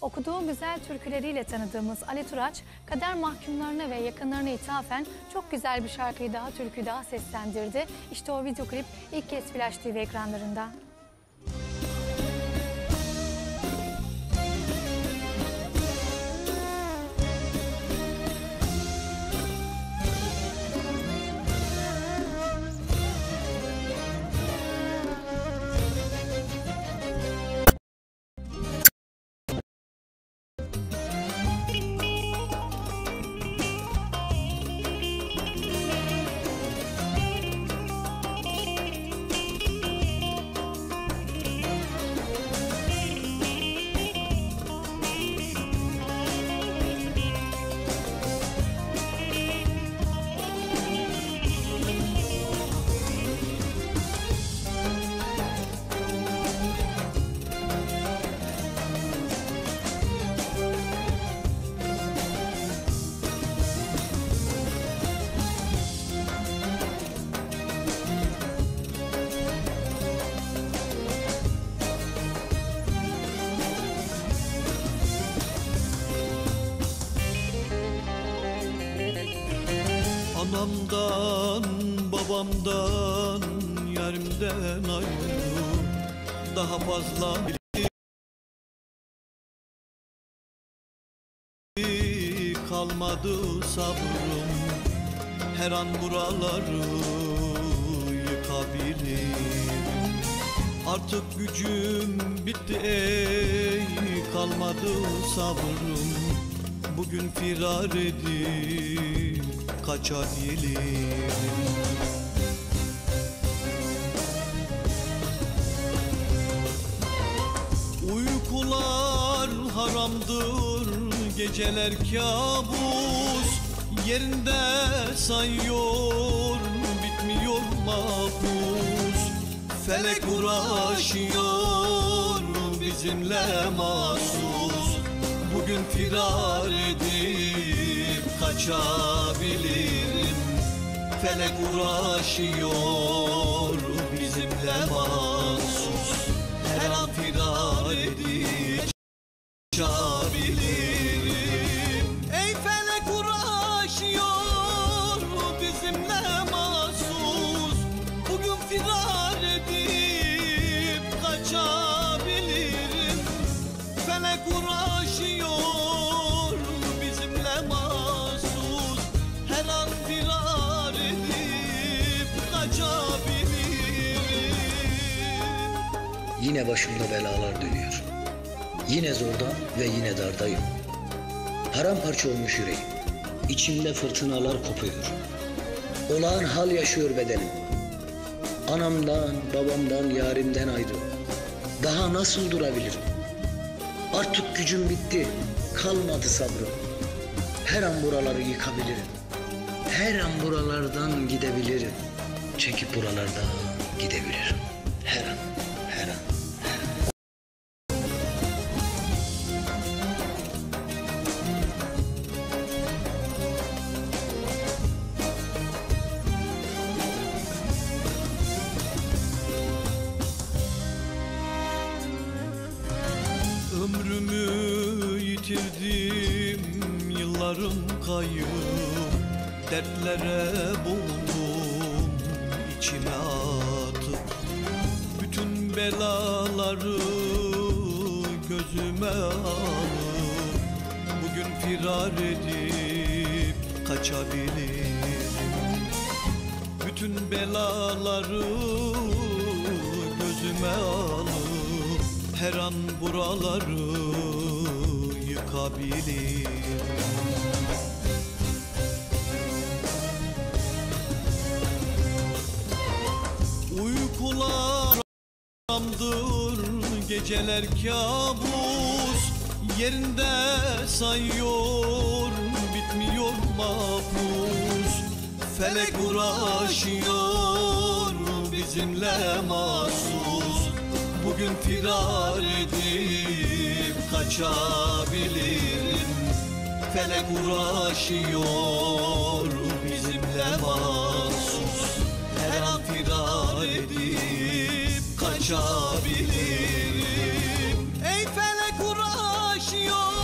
Okuduğu güzel türküleriyle tanıdığımız Ali Turaç, kader mahkumlarına ve yakınlarına ithafen çok güzel bir şarkıyı daha, türküyü daha seslendirdi. İşte o video klip ilk kez Flash TV ekranlarında. Anamdan, babamdan, yarimden ayrı daha fazla kalmadı sabrım. Her an buraları yıkabilirim. Artık gücüm bitti ey, kalmadı sabrım. Bugün firar edip kaçabilirim. Uykular haramdır, geceler kabus. Yerinde sayıyor, bitmiyor mahpus. Felek uğraşıyor bizimle mahsus. Bugün firar edip kaçabilirim. Felek uğraşıyor bizimle mahsus. Her an firar edip kaçabilirim. Ey felek uğraşıyor bizimle mahsus. Bugün firar edip kaçabilirim. Felek uğraşıyor bizimle mahsus. Her an firar edip kaçabilirim. Yine başımda belalar dönüyor. Yine zorda ve yine dardayım. Paramparça olmuş yüreğim. İçimde fırtınalar kopuyor. Olağan hal yaşıyor bedenim. Anamdan, babamdan, yarimden ayrı. Daha nasıl durabilirim? Artık gücüm bitti, kalmadı sabrım. Her an buraları yıkabilirim. Her an buralardan gidebilirim. Çekip buralardan gidebilirim. Her an, her an, her an. Ömrümü yitirdim, yıllarım kayıp. Dertlere boğuldum, içime atıp. Bütün belaları gözüme alıp. Bugün firar edip kaçabilirim. Bütün belaları gözüme alıp. Her an buraları yıkabilirim. Uykular haramdır, geceler kabus. Yerinde sayıyor, bitmiyor mahpus. Felek uğraşıyor bizimle mahsus. Bugün firar edip kaçabilirim. Felek uğraşıyor bizimle mahsus. Her an firar edip kaçabilirim. Ey felek uğraş yaşıyor